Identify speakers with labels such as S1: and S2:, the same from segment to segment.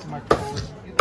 S1: smartphone.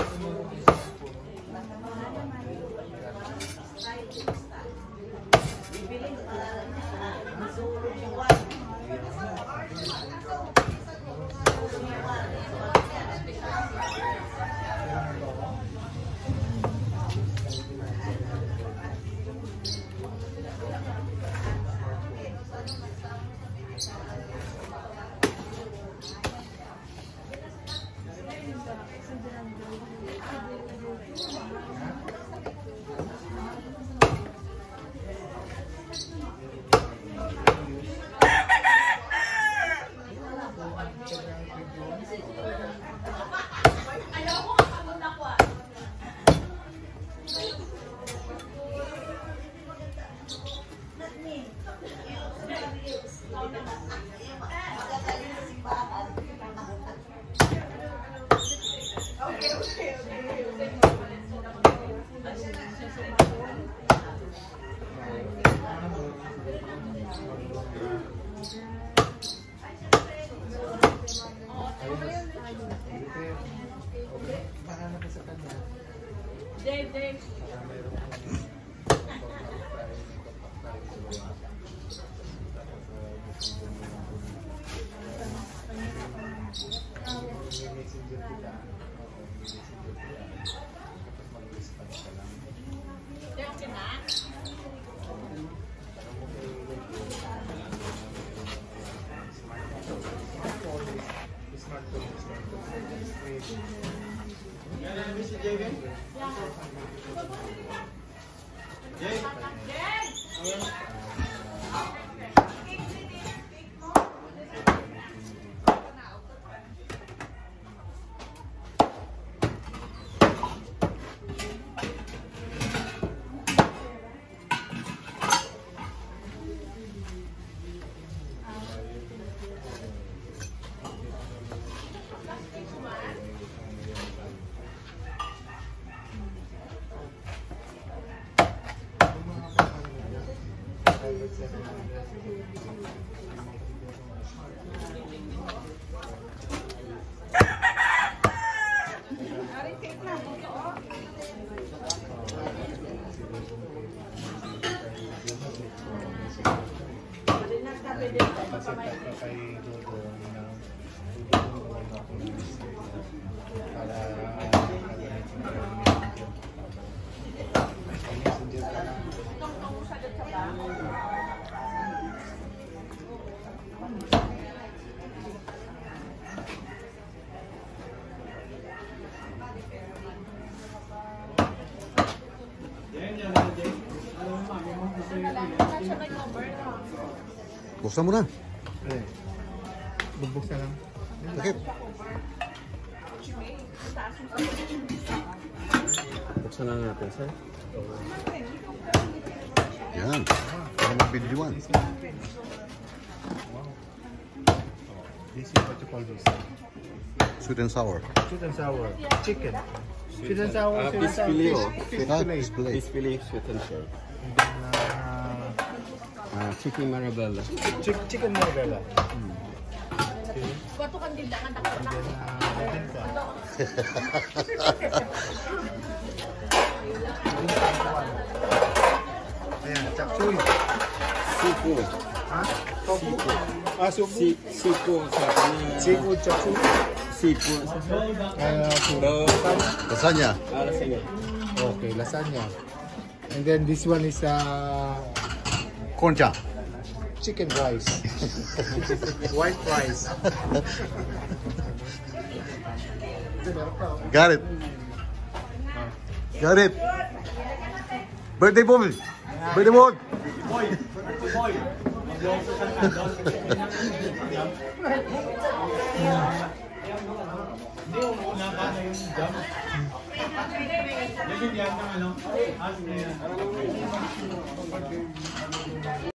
S2: Dave.
S3: Buksan mo na.
S1: Bubuksan lang.
S3: Bakit?
S4: Buksan lang natin, sir.
S3: Yan. Para mag-videoan.
S1: This is what you call this.
S3: Sweet and sour.
S1: Sweet and sour. Chicken. Sweet and sour.
S4: Fish fillet, oh.
S1: Fish
S3: Fish
S1: fillet.
S3: fillet.
S4: Fish fillet, sweet and sour.
S1: And then,
S4: Chicken marabella.
S1: chicken marabella.
S2: Bato kan din kan
S1: And then, ayan, chop suey.
S4: Siku.
S1: Ha? Tofu? Supu?
S4: Siku sa kanya.
S1: Seafood chop suey.
S4: Siku.
S3: Lasagna.
S4: Lasagna.
S1: Okay, lasagna. And then this one is
S3: Corn chop.
S1: chicken rice. White rice.
S3: Got it. Got it. Birthday boy. Birthday boy.
S5: Hindi, una ka na yung jam. Yan yung yan ng ano?